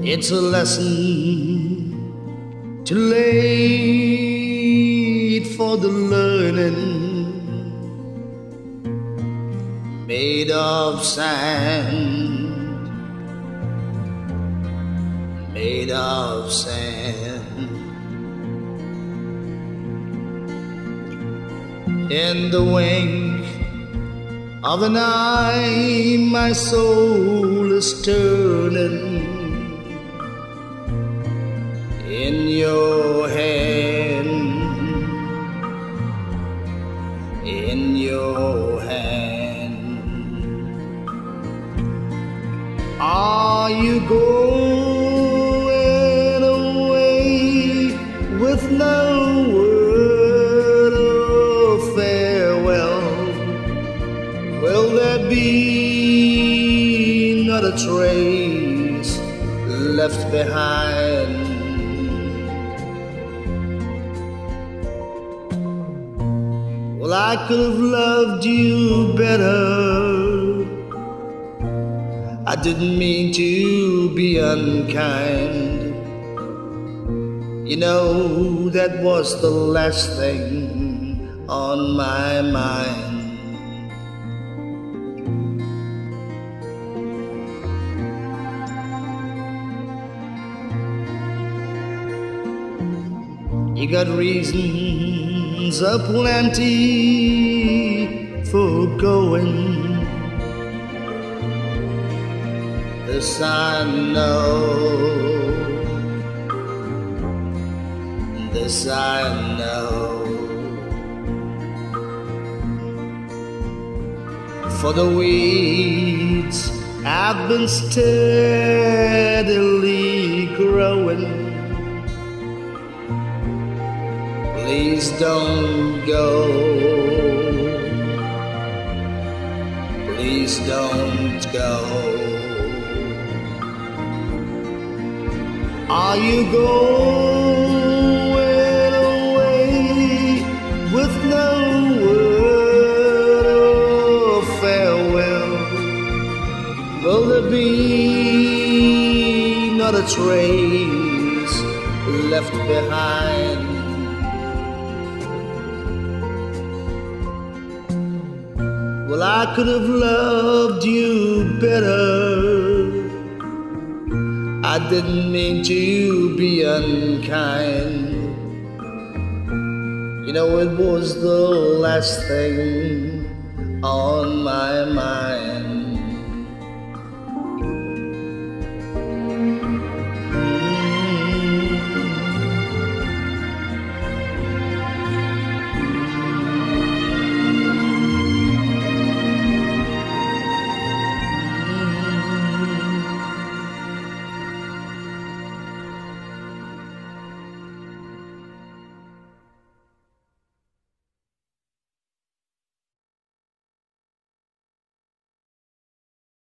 It's a lesson too late for the learning, made of sand, made of sand. In the wink of an eye, my soul is turning. In your hand, in your hand. Are you going away with no word of farewell? Will there be not a trace left behind? Well, I could have loved you better. I didn't mean to be unkind. You know, that was the last thing on my mind. You got reasons aplenty for going. This I know, this I know. For the weeds have been steadily growing. Please don't go, please don't go. Are you going away with no word of farewell? Will there be not a trace left behind? Well, I could have loved you better. I didn't mean to be unkind. You know, it was the last thing on my mind.